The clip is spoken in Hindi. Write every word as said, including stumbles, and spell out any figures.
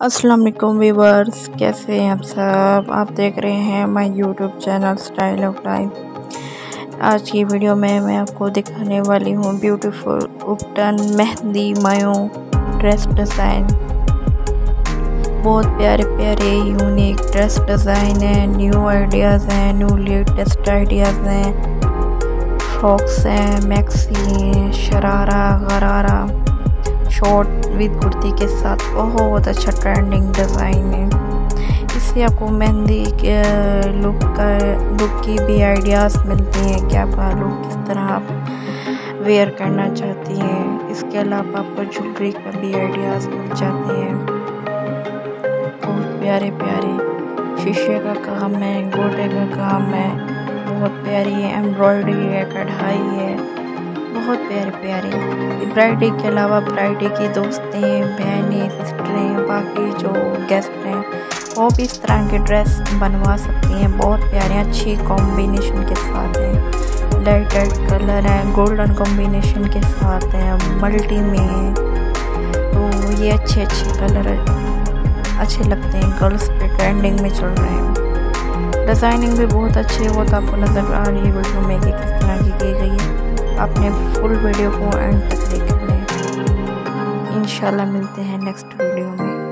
अस्सलाम वालेकुम व्यूअर्स, कैसे हैं आप सब। आप देख रहे हैं my YouTube channel style of life. आज की वीडियो में मैं आपको दिखाने वाली हूँ ब्यूटीफुल उपटन मेहंदी मायो ड्रेस डिज़ाइन। बहुत प्यारे प्यारे यूनिक ड्रेस डिज़ाइन है, न्यू आइडियाज़ हैं, न्यू लेटेस्ट आइडियाज़ हैं, फ्रॉक्स हैं, maxi, sharara, gharara, short with kurti के साथ बहुत अच्छा ट्रेंडिंग डिज़ाइन है। इससे आपको मेहंदी के लुक का लुक की भी आइडियाज़ मिलती हैं कि आपका लुक किस तरह आप वेयर करना चाहती हैं। इसके अलावा आपको ज्वेलरी का भी आइडियाज़ मिल जाते हैं। बहुत प्यारे प्यारे शीशे का काम है, गोटे का काम है, बहुत प्यारी है, एम्ब्रॉयडरी है, कढ़ाई है, बहुत प्यारे प्यारे। ब्राइडे के अलावा ब्राइडे की दोस्तें, बहनें, सिस्टरें, बाकी जो गेस्ट हैं वो भी इस तरह के ड्रेस बनवा सकती हैं। बहुत प्यारे अच्छी कॉम्बिनेशन के साथ हैं, लाइट लाइट कलर है, गोल्डन कॉम्बिनेशन के साथ हैं, मल्टी में, तो ये अच्छे अच्छे कलर अच्छे लगते हैं, गर्ल्स पे ट्रेंडिंग में चल रहे हैं। डिज़ाइनिंग भी बहुत अच्छी है, वो तो आपको नज़र आ रही है वीडियो में कि किस तरह की की गई है। आपने फुल वीडियो को एंड तक देख लें। इंशाल्लाह मिलते हैं नेक्स्ट वीडियो में।